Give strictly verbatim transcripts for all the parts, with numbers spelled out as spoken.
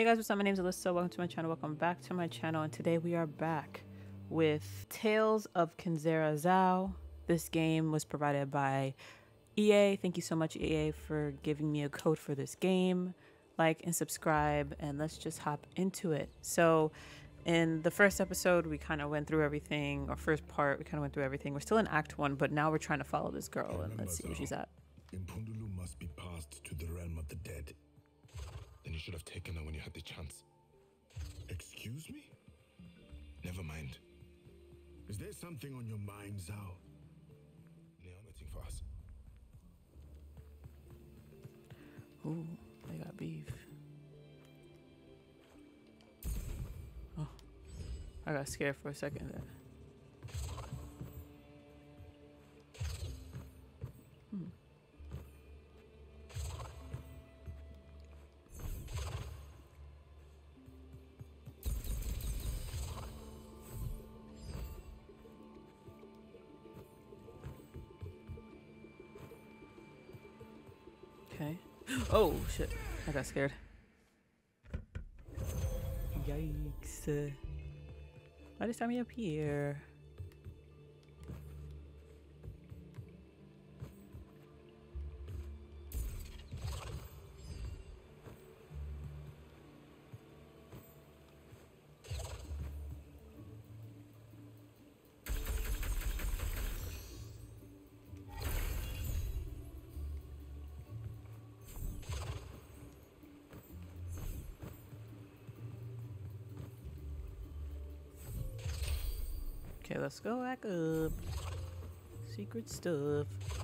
guys, what's up? My name is Alyssa. Welcome to my channel. Welcome back to my channel. And today we are back with Tales of Kenzera Zhao. This game was provided by E A. Thank you so much, E A, for giving me a code for this game. Like and subscribe, and let's just hop into it. So in the first episode, we kind of went through everything, or first part, we kind of went through everything. We're still in Act One, but now we're trying to follow this girl, and let's see where she's at. Impundulu must be passed to the realm of the dead. Then you should have taken her when you had the chance. Excuse me? Never mind. Is there something on your mind, Zhao? Leon waiting for us. Ooh, they got beef. Oh, I got scared for a second there. Hmm. Okay. Oh shit! I got scared. Yikes! Why just time me up here? Okay, let's go back up. Secret stuff.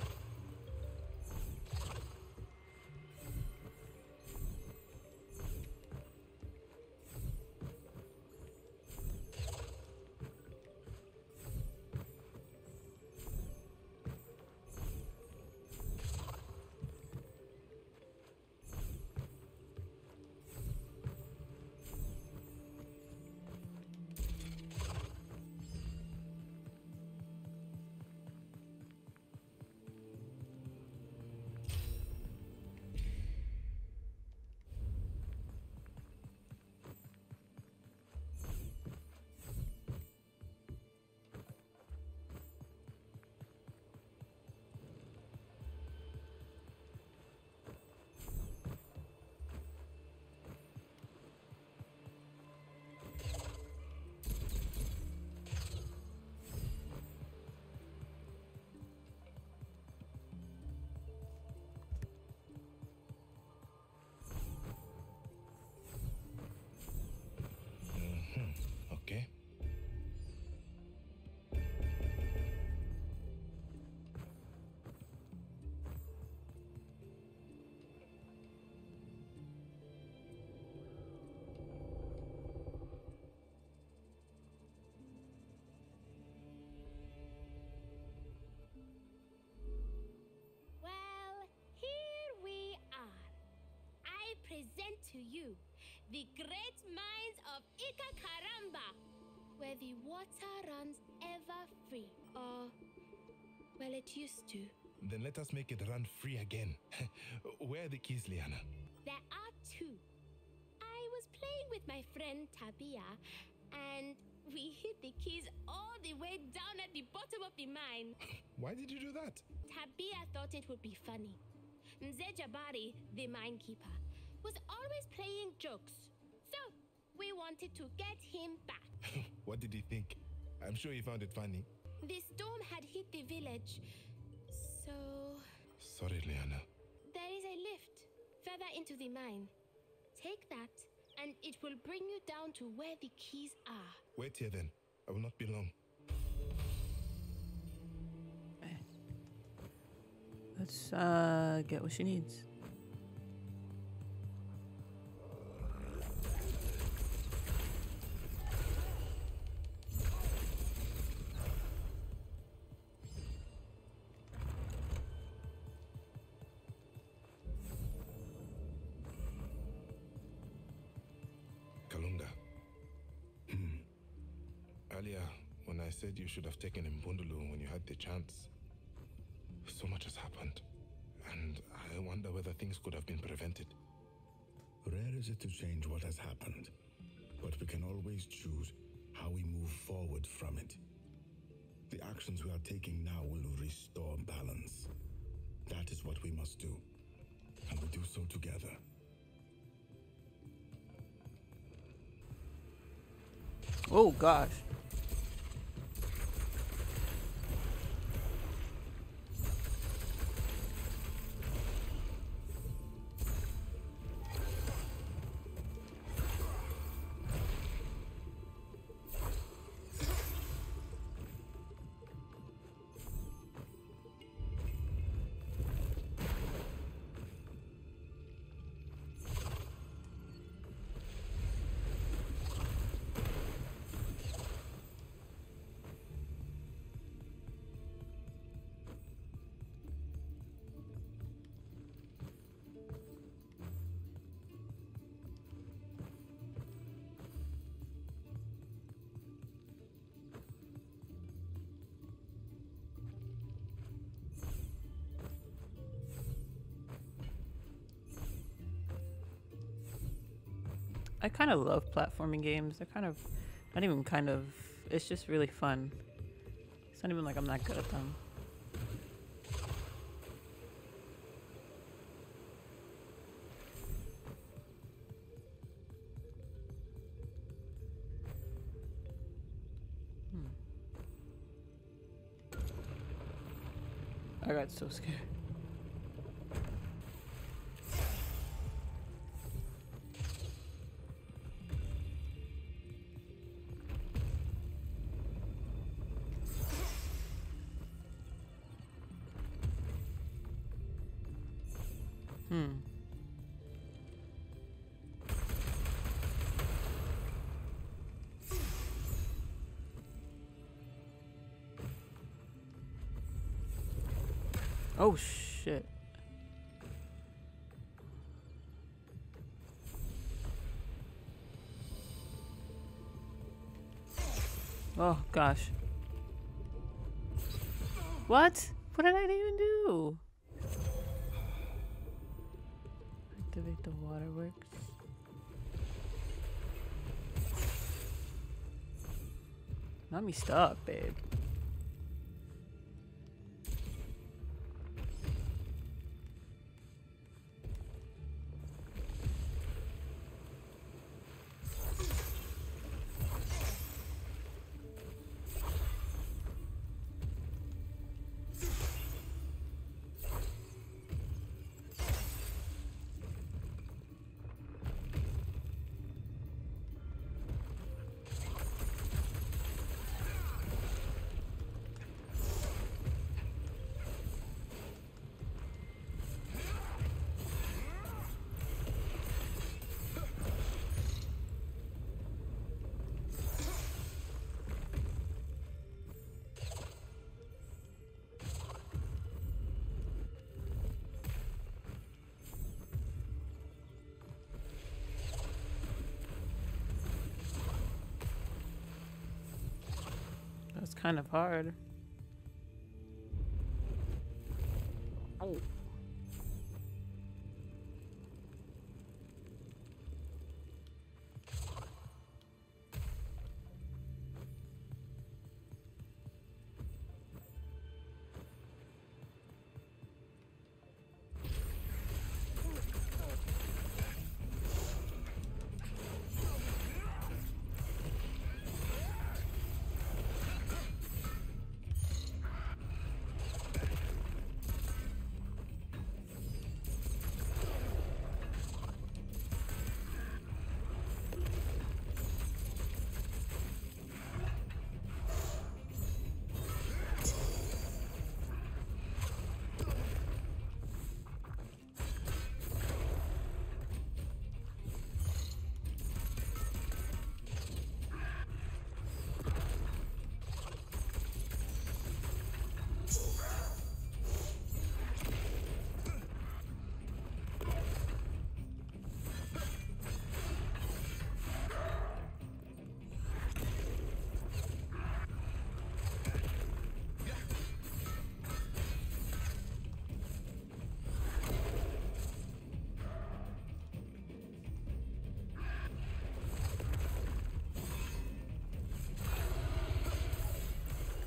Okay. Well, here we are. I present to you the great mines of Ikakaramba, where the water runs ever free. Or, well, it used to. Then let us make it run free again. Where are the keys, Liana? There are two. I was playing with my friend Tabia, and we hid the keys all the way down at the bottom of the mine. Why did you do that? Tabia thought it would be funny. Mzee Jabari, the minekeeper, was always playing jokes. So, we wanted to get him back. What did he think? I'm sure he found it funny. The storm had hit the village, so... Sorry, Liana. There is a lift further into the mine. Take that, and it will bring you down to where the keys are. Wait here then. I will not be long. Let's uh get what she needs. Kalunga. Hmm. Earlier, when I said you should have taken Mbundulu when you had the chance, so much has happened, and I wonder whether things could have been prevented. Rare is it to change what has happened, but we can always choose how we move forward from it. The actions we are taking now will restore balance. That is what we must do, and we do so together. Oh gosh. I kind of love platforming games. They're kind of, not even kind of, it's just really fun. It's not even like I'm not good at them. Hmm. I got so scared. Hmm. Oh shit. Oh gosh. What? What did I even do? Activate the waterworks. Not me stuck, babe. That's kind of hard. Oh.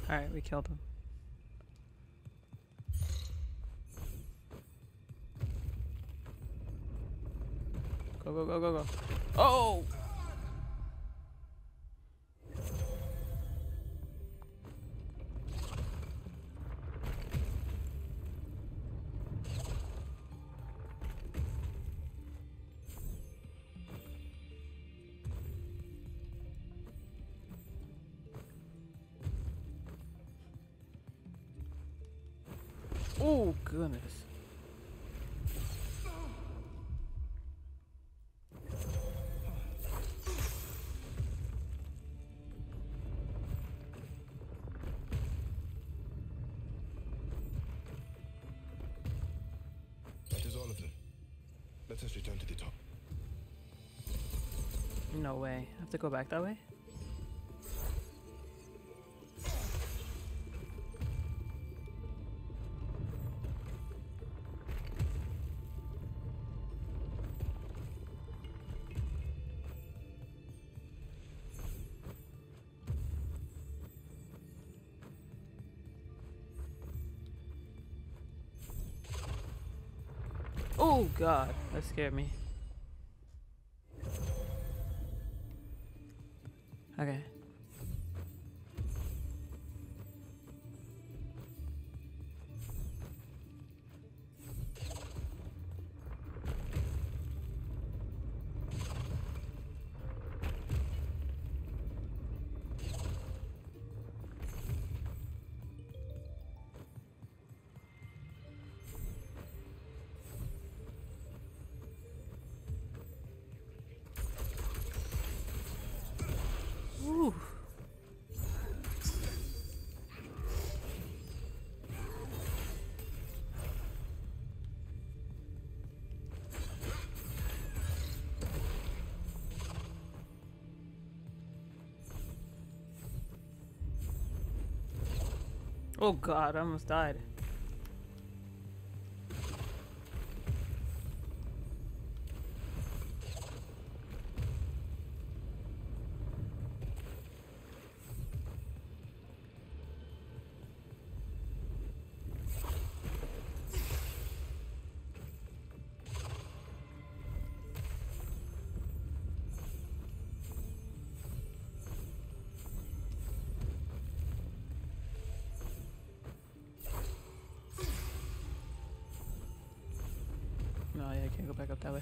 Alright, we killed him. Go, go, go, go, go. Oh! Oh, goodness. That is all of them. Let us return to the top. No way. I have to go back that way? Oh god, that scared me. Okay. Ooh. Oh god, I almost died. No, yeah, I can't go back up that way.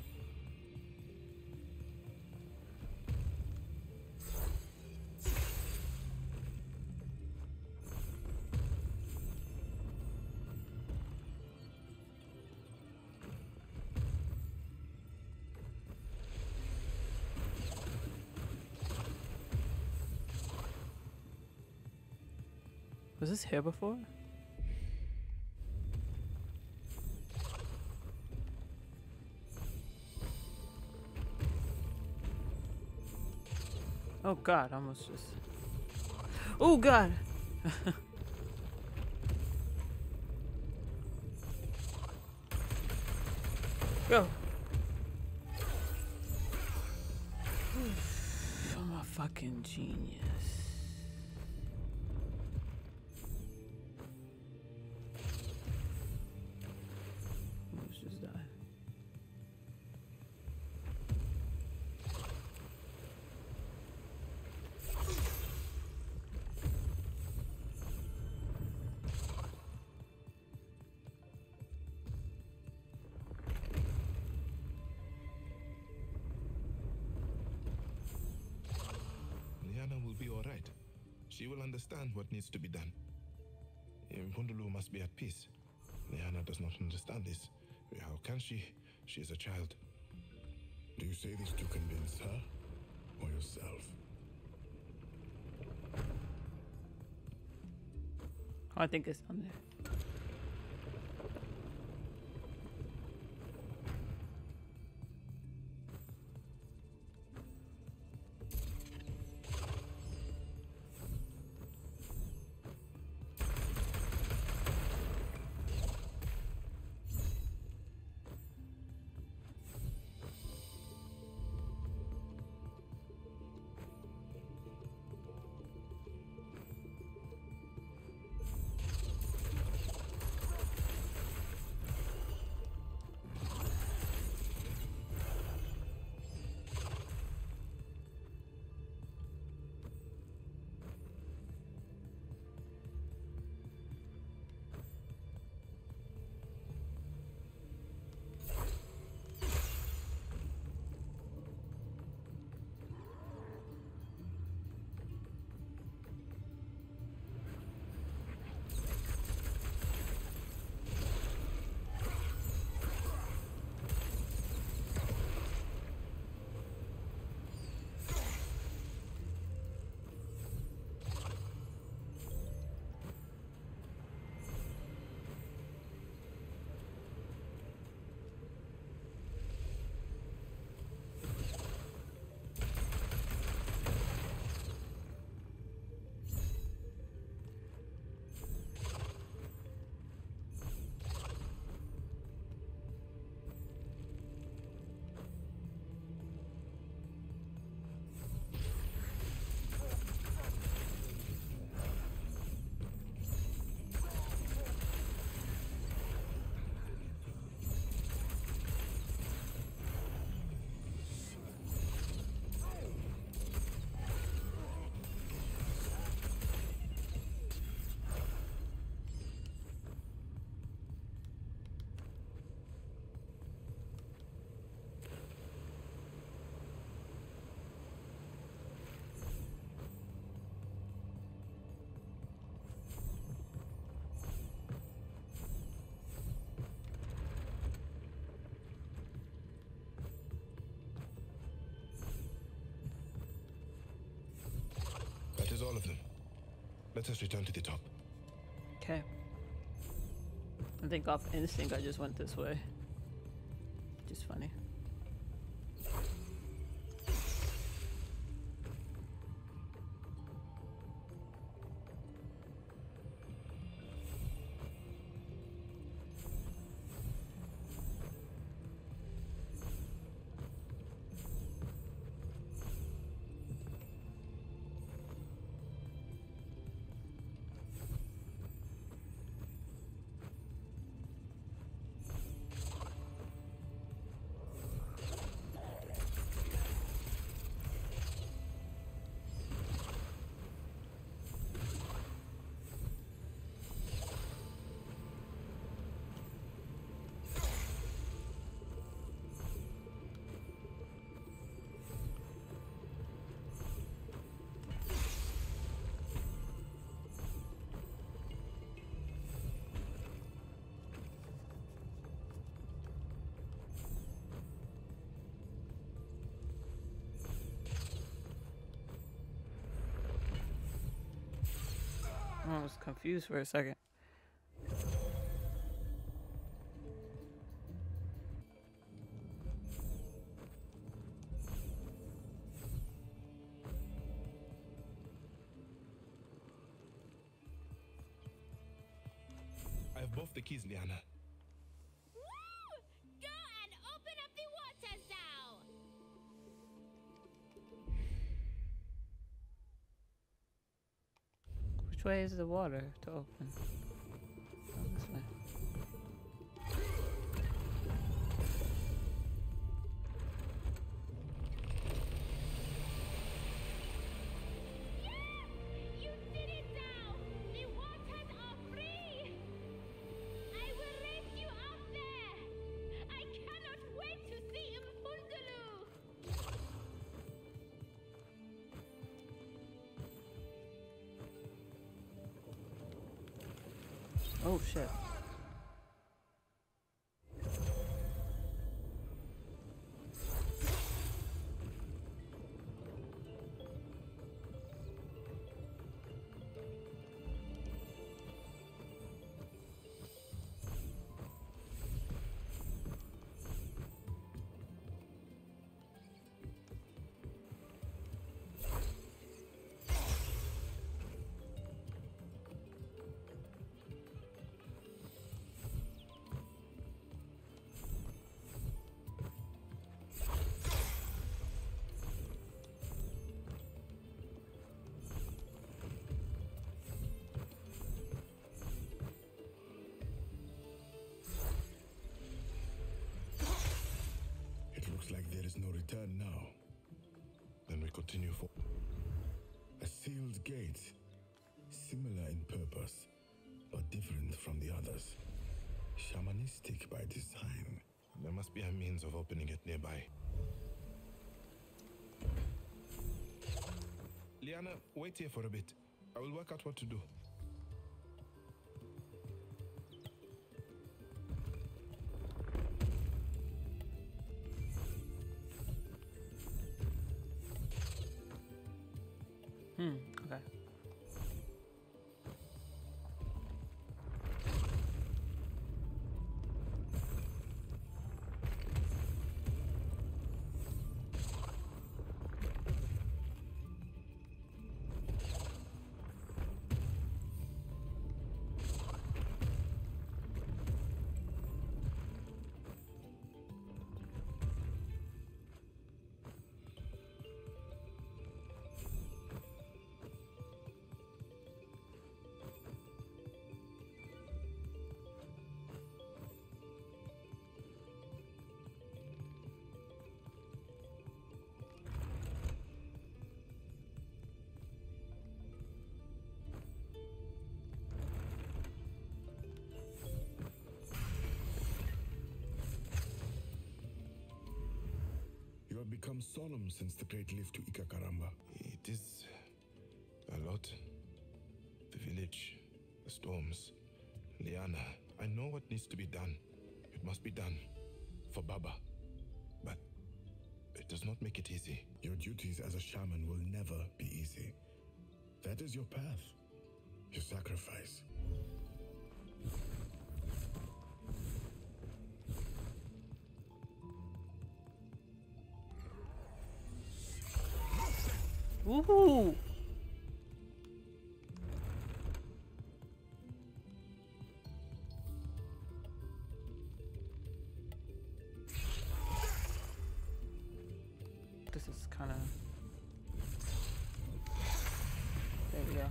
Was this here before? Oh god, I almost just... Oh god! Go! I'm a fucking genius. Almost just died. Will be all right. She will understand what needs to be done. Pundulu must be at peace. Liana does not understand this. How can she? She is a child. Do you say this to convince her or yourself? Oh, I think it's on there. Let us return to the top. Okay. I think off instinct I just went this way. Just funny. I was confused for a second. I have both the keys, Liana. Woo! Go and open up the water, Zao! Which way is the water to open? Oh, this way. You did it, Zao! The waters are free! I will raise you up there! I cannot wait to see Mpundulu! Oh shit. Like there is no return now. Then we continue for a sealed gate, similar in purpose, but different from the others. Shamanistic by design. There must be a means of opening it nearby. Liana, wait here for a bit. I will work out what to do. Hmm, okay. You have become solemn since the great lift to Ikakaramba. It is a lot. The village, the storms. Liana, I know what needs to be done. It must be done. For Baba. But it does not make it easy. Your duties as a shaman will never be easy. That is your path. Your sacrifice. Woohoo! This is kind of... There we go.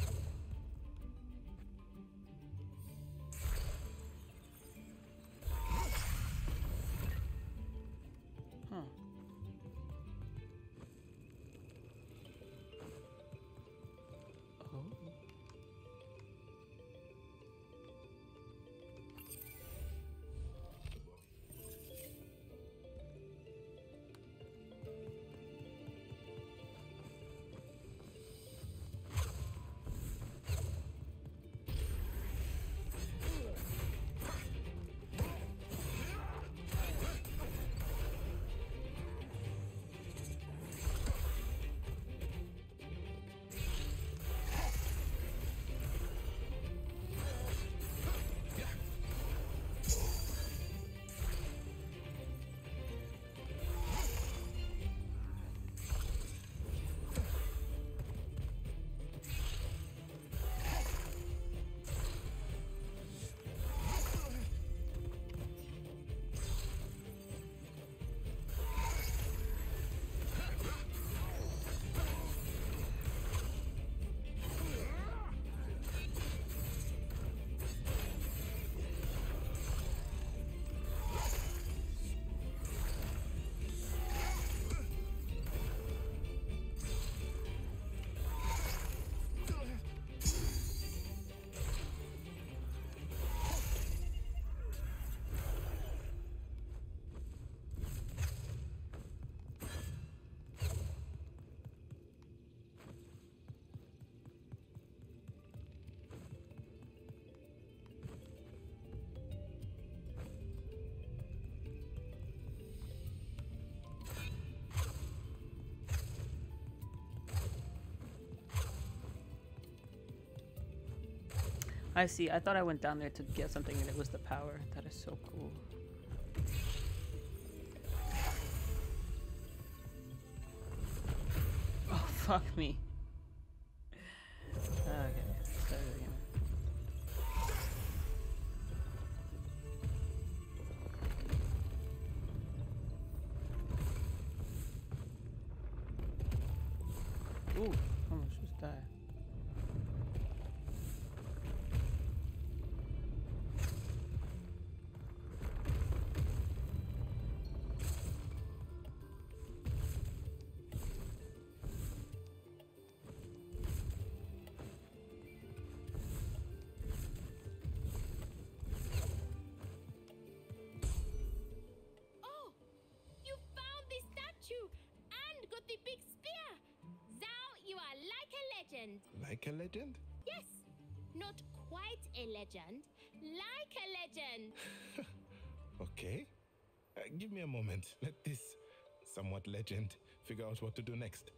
Huh. Oh. I see. I thought I went down there to get something and it was the power. That is so cool. Oh, fuck me. Okay, let's try it again. Ooh, almost just died. Oh, you found the statue and got the big spear. Zhao, you are like a legend. Like a legend? Yes, not quite a legend, like a legend. Okay. Uh, give me a moment. Let this somewhat legend figure out what to do next.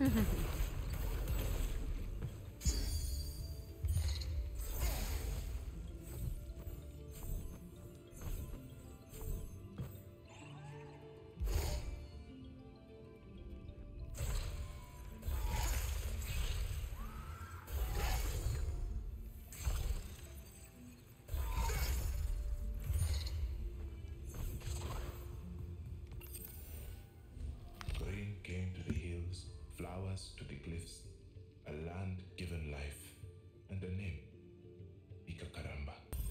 Rain came to the hills, flowers to the cliffs, a land given life, and a name, Ikakaramba.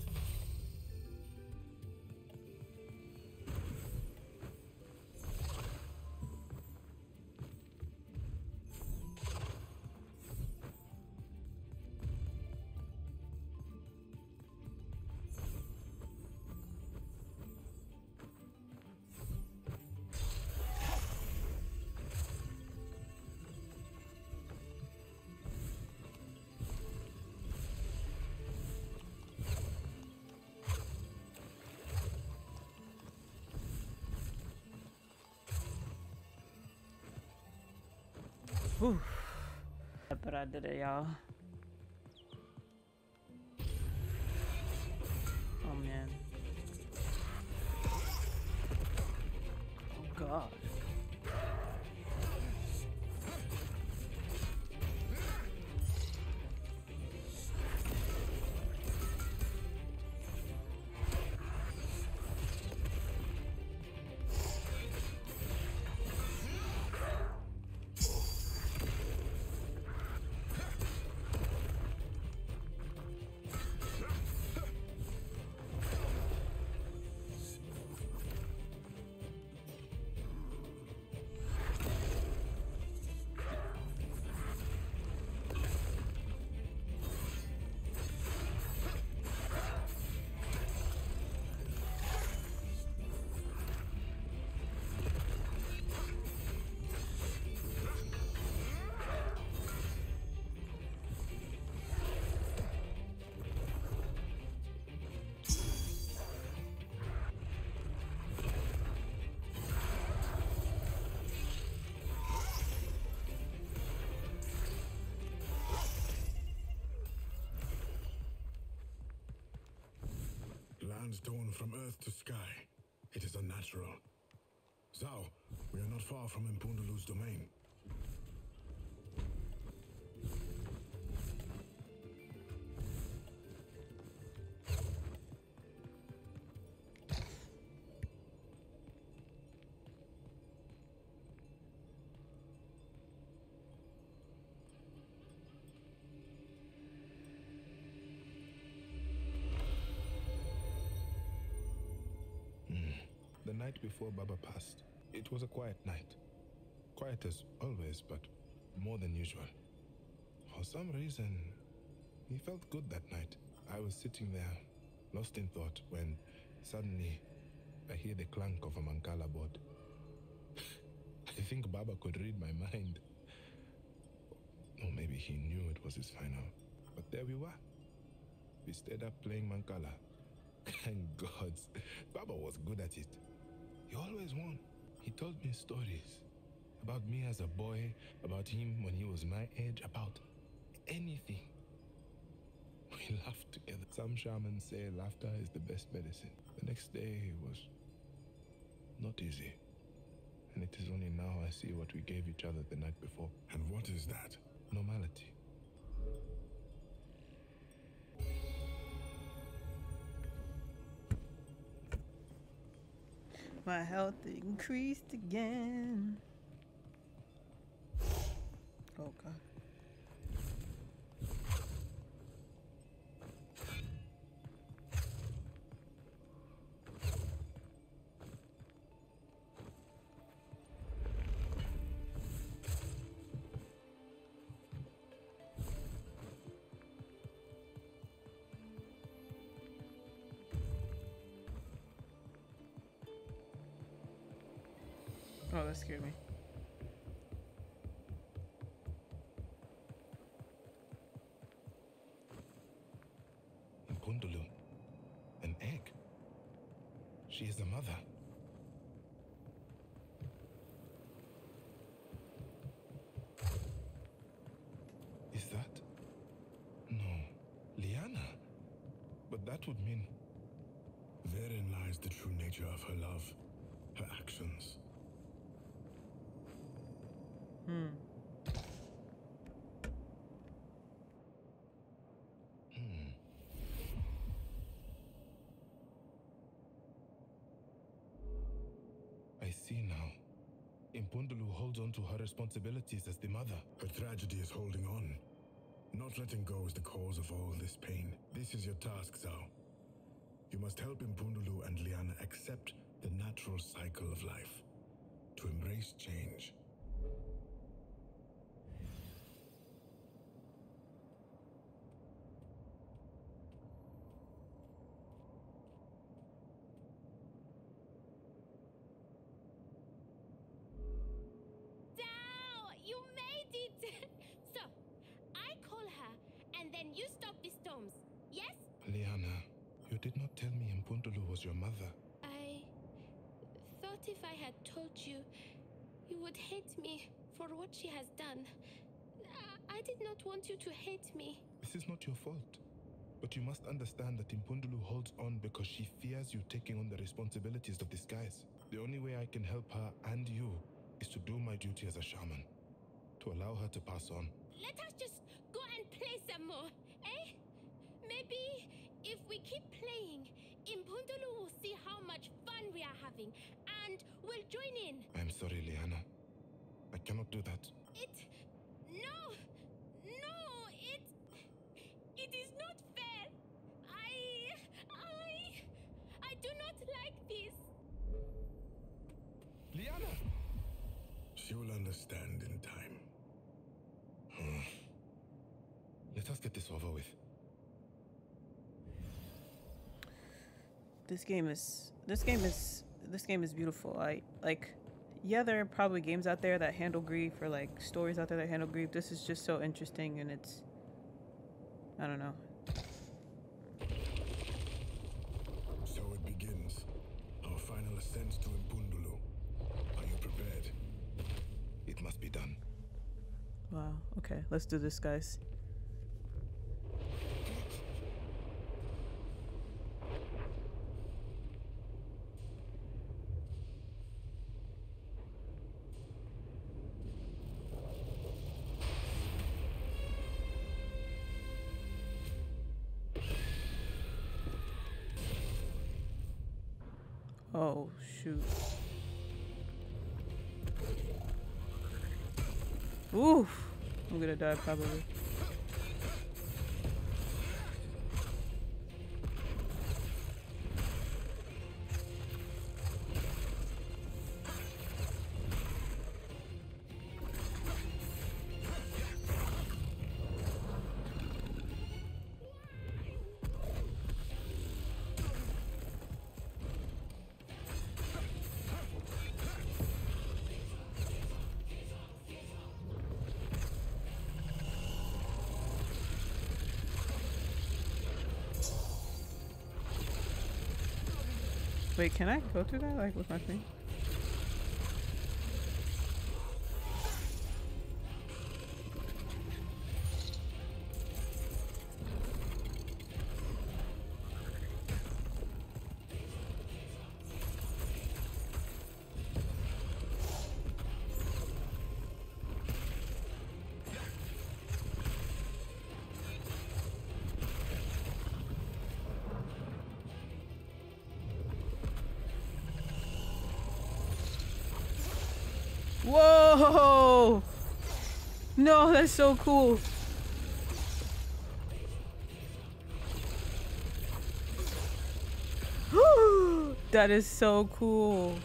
Whew. But I did it, y'all. Oh man. Oh god. Land torn from earth to sky. It is unnatural. Zhao, we are not far from Impundulu's domain. The night before Baba passed, it was a quiet night. Quiet as always, but more than usual. For some reason, he felt good that night. I was sitting there, lost in thought, when suddenly I hear the clank of a Mancala board. I think Baba could read my mind. Or maybe he knew it was his final. But there we were. We stayed up playing Mancala. Thank gods, Baba was good at it. He always won. He told me stories about me as a boy, about him when he was my age, about anything. We laughed together. Some shamans say laughter is the best medicine. The next day was not easy. And it is only now I see what we gave each other the night before. And what is that? Normality. My health increased again. Oh god. Oh, that scared me. Impundulu. An egg. She is the mother. That would mean... Therein lies the true nature of her love, her actions. Hmm. Hmm. I see now. Impundulu holds on to her responsibilities as the mother. Her tragedy is holding on. Not letting go is the cause of all this pain. This is your task, Zhao. You must help Impundulu and Liana accept the natural cycle of life. To embrace change. Dao, you made it! So, I call her, and then you stop the storms, yes? Liana, you did not tell me Impundulu was your mother. I thought if I had told you, you would hate me for what she has done. I did not want you to hate me. This is not your fault. But you must understand that Impundulu holds on because she fears you taking on the responsibilities of the skies. The only way I can help her and you is to do my duty as a shaman. To allow her to pass on. Let us just go and play some more, eh? Maybe if we keep playing, Impundulu will see how much fun we are having and will join in. I'm sorry, Liana. I cannot do that. It... No! No! It... It is not fair! I... I... I do not like this! Liana! She will understand in time. Hmm. Let us get this over with. This game is this game is this game is beautiful. I like yeah, there are probably games out there that handle grief or like stories out there that handle grief. This is just so interesting and it's I don't know. So it begins. Our final ascent to Impundulu. Are you prepared? It must be done. Wow. Okay, let's do this, guys. Oh, shoot. Oof. I'm gonna die probably. Wait, can I go through that, like, with my thing? Whoa! No, that's so cool. That is so cool.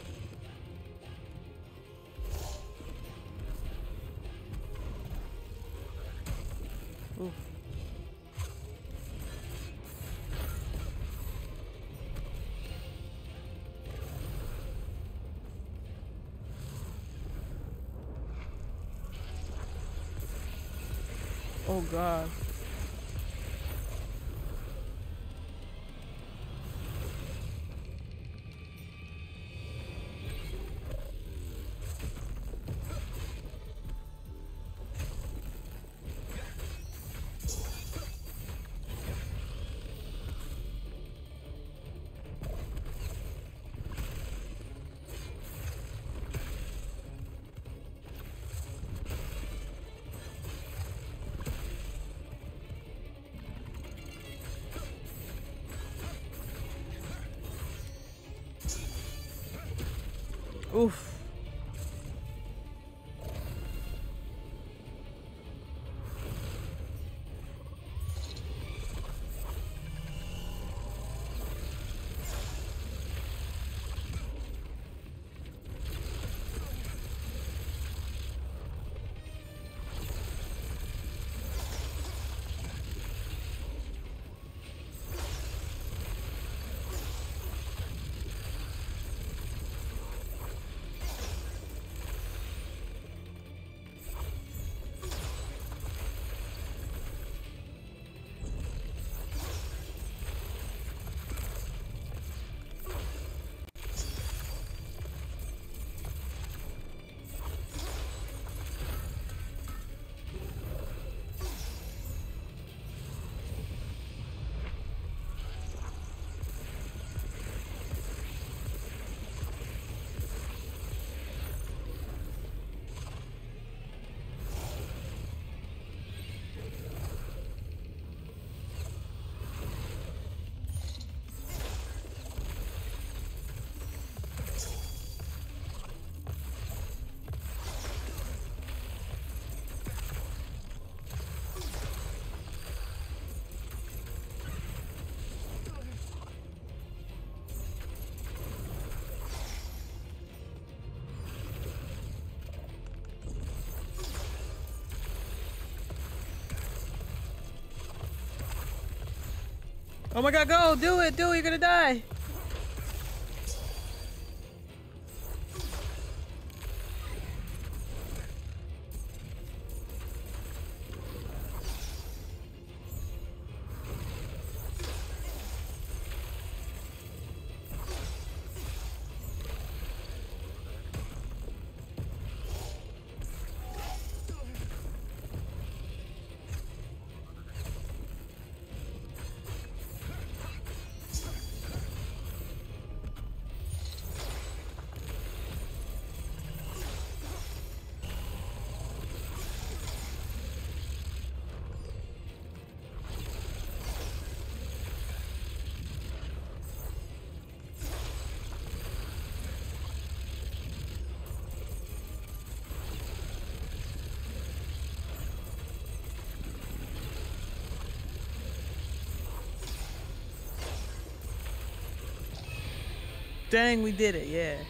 Ooh. Oh God. Oof. Oh my god, go! Do it! Do it! You're gonna die! Dang, we did it, yeah.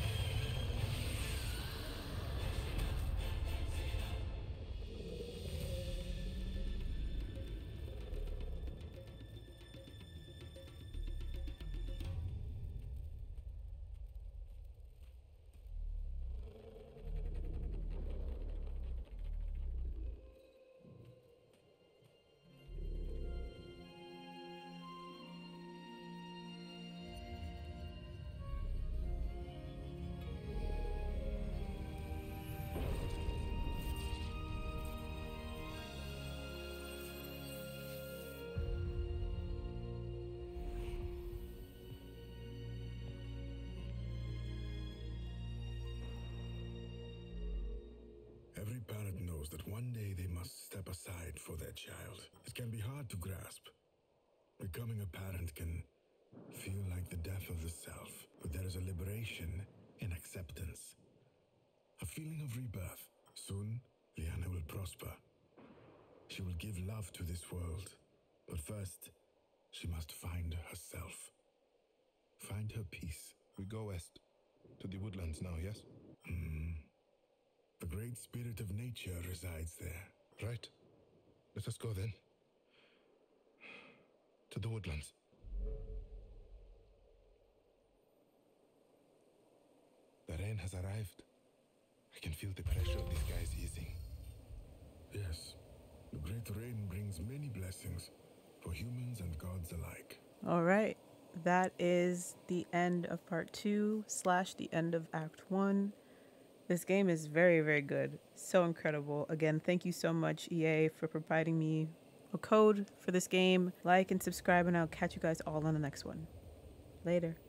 Every parent knows that one day they must step aside for their child. It can be hard to grasp. Becoming a parent can feel like the death of the self, but there is a liberation in acceptance. A feeling of rebirth. Soon, Liana will prosper. She will give love to this world. But first, she must find herself. Find her peace. We go west, to the woodlands now, yes? Hmm. The great spirit of nature resides there. Right. Let us go then. To the woodlands. The rain has arrived. I can feel the pressure of the skies easing. Yes, the great rain brings many blessings for humans and gods alike. All right. That is the end of part two slash the end of act one. This game is very, very good. So incredible. Again, thank you so much, E A, for providing me a code for this game. Like and subscribe, and I'll catch you guys all on the next one. Later.